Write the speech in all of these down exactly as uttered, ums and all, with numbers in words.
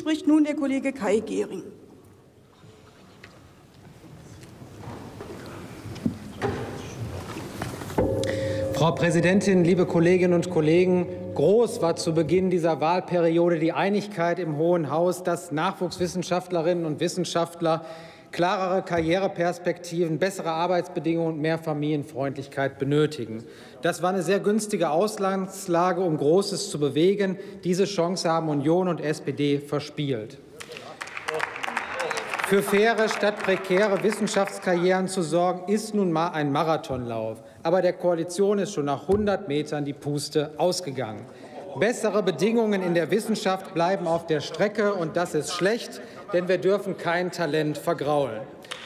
spricht nun der Kollege Kai Gehring. Frau Präsidentin, liebe Kolleginnen und Kollegen! Groß war zu Beginn dieser Wahlperiode die Einigkeit im Hohen Haus, dass Nachwuchswissenschaftlerinnen und Wissenschaftler klarere Karriereperspektiven, bessere Arbeitsbedingungen und mehr Familienfreundlichkeit benötigen. Das war eine sehr günstige Ausgangslage, um Großes zu bewegen. Diese Chance haben Union und S P D verspielt. Für faire statt prekäre Wissenschaftskarrieren zu sorgen, ist nun mal ein Marathonlauf. Aber der Koalition ist schon nach hundert Metern die Puste ausgegangen. Bessere Bedingungen in der Wissenschaft bleiben auf der Strecke, und das ist schlecht, denn wir dürfen kein Talent vergraulen.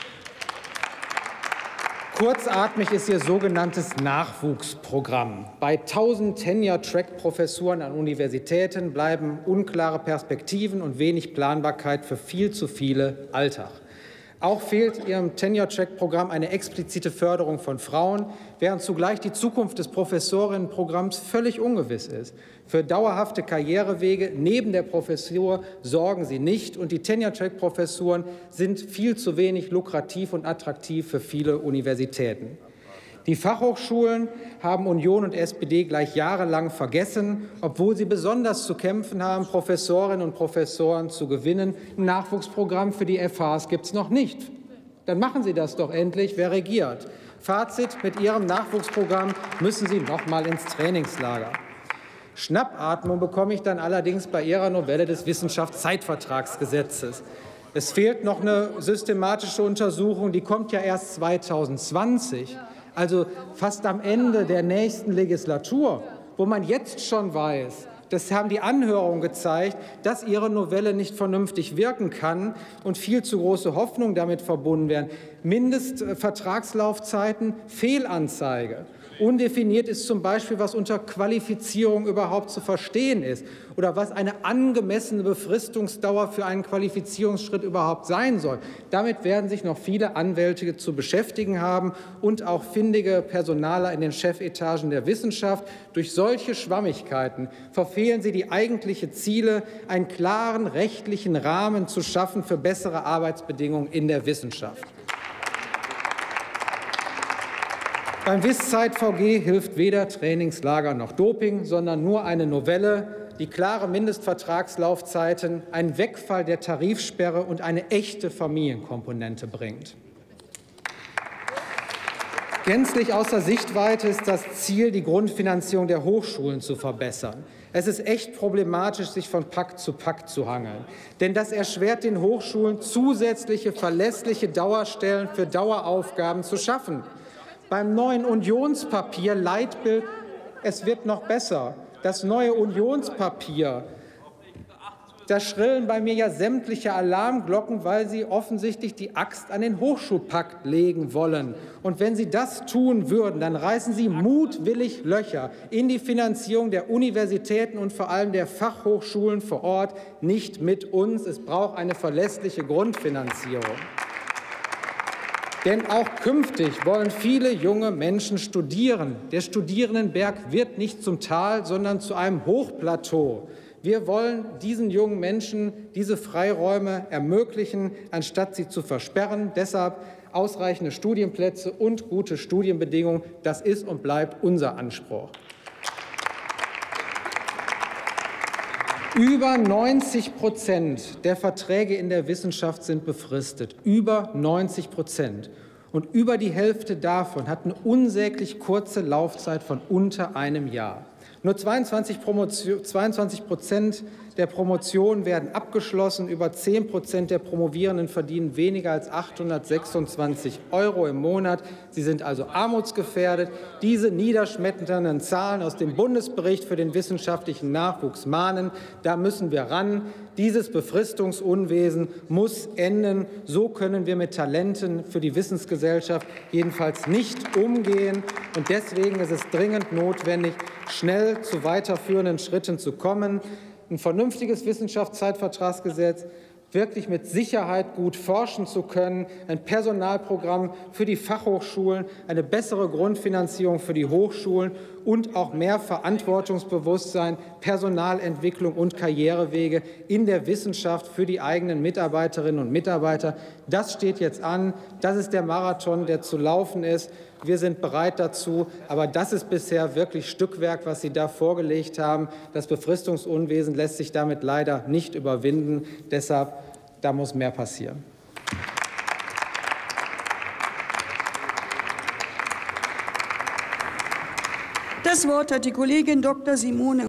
Kurzatmig ist Ihr sogenanntes Nachwuchsprogramm. Bei tausend Tenure-Track-Professuren an Universitäten bleiben unklare Perspektiven und wenig Planbarkeit für viel zu viele Alltag. Auch fehlt Ihrem Tenure-Track-Programm eine explizite Förderung von Frauen, während zugleich die Zukunft des Professorinnenprogramms völlig ungewiss ist. Für dauerhafte Karrierewege neben der Professur sorgen Sie nicht, und die Tenure-Track-Professuren sind viel zu wenig lukrativ und attraktiv für viele Universitäten. Die Fachhochschulen haben Union und S P D gleich jahrelang vergessen, obwohl sie besonders zu kämpfen haben, Professorinnen und Professoren zu gewinnen. Ein Nachwuchsprogramm für die F Hs gibt es noch nicht. Dann machen Sie das doch endlich, wer regiert. Fazit: Mit Ihrem Nachwuchsprogramm müssen Sie noch mal ins Trainingslager. Schnappatmung bekomme ich dann allerdings bei Ihrer Novelle des Wissenschaftszeitvertragsgesetzes. Es fehlt noch eine systematische Untersuchung, die kommt ja erst zweitausendzwanzig. Also fast am Ende der nächsten Legislatur, wo man jetzt schon weiß, das haben die Anhörungen gezeigt, dass Ihre Novelle nicht vernünftig wirken kann und viel zu große Hoffnungen damit verbunden werden. Mindestvertragslaufzeiten, Fehlanzeige. Undefiniert ist zum Beispiel, was unter Qualifizierung überhaupt zu verstehen ist oder was eine angemessene Befristungsdauer für einen Qualifizierungsschritt überhaupt sein soll. Damit werden sich noch viele Anwälte zu beschäftigen haben und auch findige Personaler in den Chefetagen der Wissenschaft. Durch solche Schwammigkeiten verfehlen Sie die eigentlichen Ziele, einen klaren rechtlichen Rahmen zu schaffen für bessere Arbeitsbedingungen in der Wissenschaft. Beim Wisszeit-V G hilft weder Trainingslager noch Doping, sondern nur eine Novelle, die klare Mindestvertragslaufzeiten, einen Wegfall der Tarifsperre und eine echte Familienkomponente bringt. Gänzlich außer Sichtweite ist das Ziel, die Grundfinanzierung der Hochschulen zu verbessern. Es ist echt problematisch, sich von Pakt zu Pakt zu hangeln. Denn das erschwert den Hochschulen, zusätzliche verlässliche Dauerstellen für Daueraufgaben zu schaffen. Beim neuen Unionspapier Leitbild, es wird noch besser. Das neue Unionspapier, da schrillen bei mir ja sämtliche Alarmglocken, weil Sie offensichtlich die Axt an den Hochschulpakt legen wollen. Und wenn Sie das tun würden, dann reißen Sie mutwillig Löcher in die Finanzierung der Universitäten und vor allem der Fachhochschulen vor Ort, nicht mit uns. Es braucht eine verlässliche Grundfinanzierung. Denn auch künftig wollen viele junge Menschen studieren. Der Studierendenberg wird nicht zum Tal, sondern zu einem Hochplateau. Wir wollen diesen jungen Menschen diese Freiräume ermöglichen, anstatt sie zu versperren. Deshalb ausreichende Studienplätze und gute Studienbedingungen. Das ist und bleibt unser Anspruch. Über neunzig Prozent der Verträge in der Wissenschaft sind befristet. Über neunzig Prozent. Und über die Hälfte davon hat eine unsäglich kurze Laufzeit von unter einem Jahr. Nur zweiundzwanzig Prozent der Promotionen werden abgeschlossen. Über zehn Prozent der Promovierenden verdienen weniger als achthundertsechsundzwanzig Euro im Monat. Sie sind also armutsgefährdet. Diese niederschmetternden Zahlen aus dem Bundesbericht für den wissenschaftlichen Nachwuchs mahnen. Da müssen wir ran. Dieses Befristungsunwesen muss enden. So können wir mit Talenten für die Wissensgesellschaft jedenfalls nicht umgehen. Und deswegen ist es dringend notwendig, schnell zu weiterführenden Schritten zu kommen. Ein vernünftiges Wissenschaftszeitvertragsgesetz, wirklich mit Sicherheit gut forschen zu können, ein Personalprogramm für die Fachhochschulen, eine bessere Grundfinanzierung für die Hochschulen, und auch mehr Verantwortungsbewusstsein, Personalentwicklung und Karrierewege in der Wissenschaft für die eigenen Mitarbeiterinnen und Mitarbeiter. Das steht jetzt an. Das ist der Marathon, der zu laufen ist. Wir sind bereit dazu. Aber das ist bisher wirklich Stückwerk, was Sie da vorgelegt haben. Das Befristungsunwesen lässt sich damit leider nicht überwinden. Deshalb, da muss mehr passieren. Das Wort hat die Kollegin Doktor Simone